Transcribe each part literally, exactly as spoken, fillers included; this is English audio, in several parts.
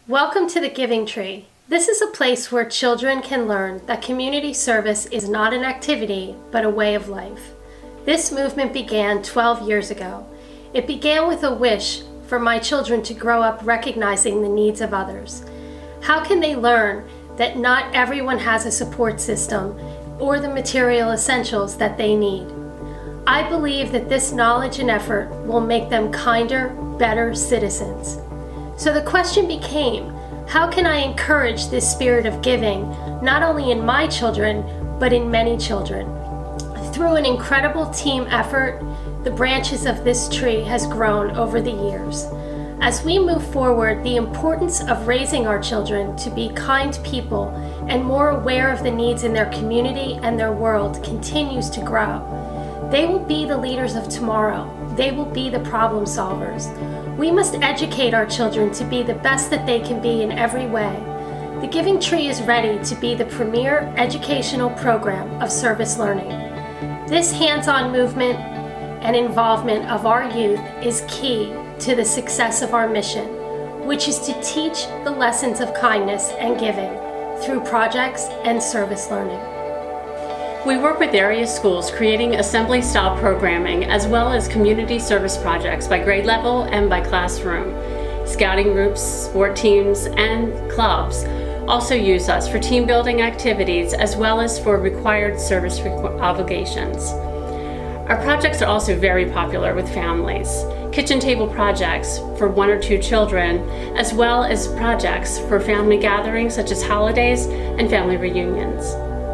Welcome to the Giving Tree. This is a place where children can learn that community service is not an activity, but a way of life. This movement began twelve years ago. It began with a wish for my children to grow up recognizing the needs of others. How can they learn that not everyone has a support system or the material essentials that they need? I believe that this knowledge and effort will make them kinder, better citizens. So the question became, how can I encourage this spirit of giving, not only in my children, but in many children? Through an incredible team effort, the branches of this tree has grown over the years. As we move forward, the importance of raising our children to be kind people and more aware of the needs in their community and their world continues to grow. They will be the leaders of tomorrow. They will be the problem solvers. We must educate our children to be the best that they can be in every way. The Giving Tree is ready to be the premier educational program of service learning. This hands-on movement and involvement of our youth is key to the success of our mission, which is to teach the lessons of kindness and giving through projects and service learning. We work with area schools creating assembly-style programming as well as community service projects by grade level and by classroom. Scouting groups, sport teams, and clubs also use us for team building activities as well as for required service requ- obligations. Our projects are also very popular with families. Kitchen table projects for one or two children, as well as projects for family gatherings such as holidays and family reunions.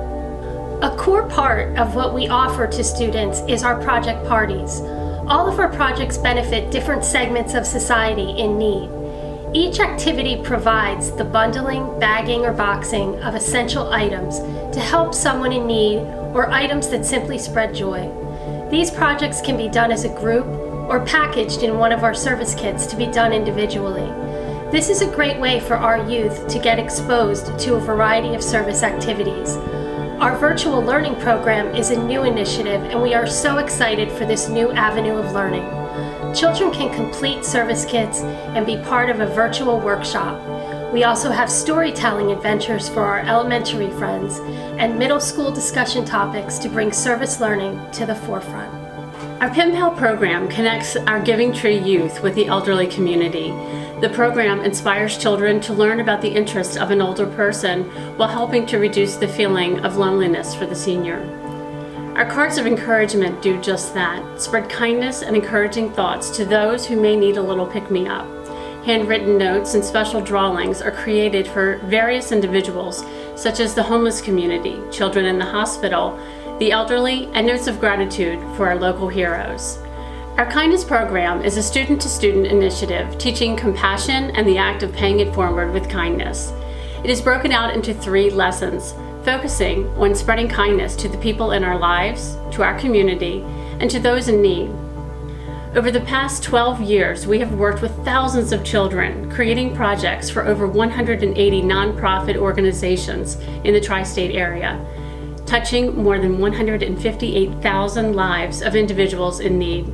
A core part of what we offer to students is our project parties. All of our projects benefit different segments of society in need. Each activity provides the bundling, bagging, or boxing of essential items to help someone in need or items that simply spread joy. These projects can be done as a group or packaged in one of our service kits to be done individually. This is a great way for our youth to get exposed to a variety of service activities. Our virtual learning program is a new initiative, and we are so excited for this new avenue of learning. Children can complete service kits and be part of a virtual workshop. We also have storytelling adventures for our elementary friends and middle school discussion topics to bring service learning to the forefront. Our Pen Pal program connects our Giving Tree youth with the elderly community. The program inspires children to learn about the interests of an older person while helping to reduce the feeling of loneliness for the senior. Our cards of encouragement do just that, spread kindness and encouraging thoughts to those who may need a little pick-me-up. Handwritten notes and special drawings are created for various individuals, such as the homeless community, children in the hospital, the elderly, and notes of gratitude for our local heroes. Our Kindness program is a student-to-student initiative teaching compassion and the act of paying it forward with kindness. It is broken out into three lessons, focusing on spreading kindness to the people in our lives, to our community, and to those in need. Over the past twelve years, we have worked with thousands of children, creating projects for over one hundred eighty nonprofit organizations in the tri-state area, touching more than one hundred fifty-eight thousand lives of individuals in need.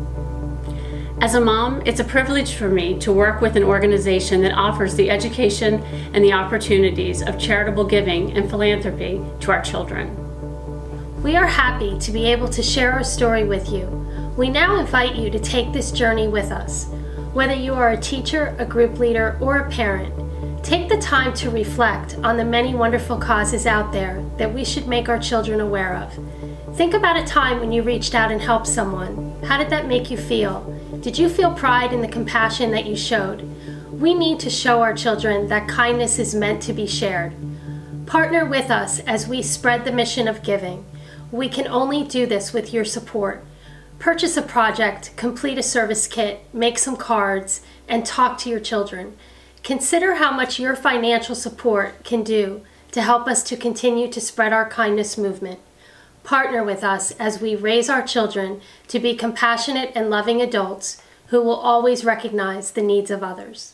As a mom, it's a privilege for me to work with an organization that offers the education and the opportunities of charitable giving and philanthropy to our children. We are happy to be able to share our story with you. We now invite you to take this journey with us. Whether you are a teacher, a group leader, or a parent, take the time to reflect on the many wonderful causes out there that we should make our children aware of. Think about a time when you reached out and helped someone. How did that make you feel? Did you feel pride in the compassion that you showed? We need to show our children that kindness is meant to be shared. Partner with us as we spread the mission of giving. We can only do this with your support. Purchase a project, complete a service kit, make some cards, and talk to your children. Consider how much your financial support can do to help us to continue to spread our kindness movement. Partner with us as we raise our children to be compassionate and loving adults who will always recognize the needs of others.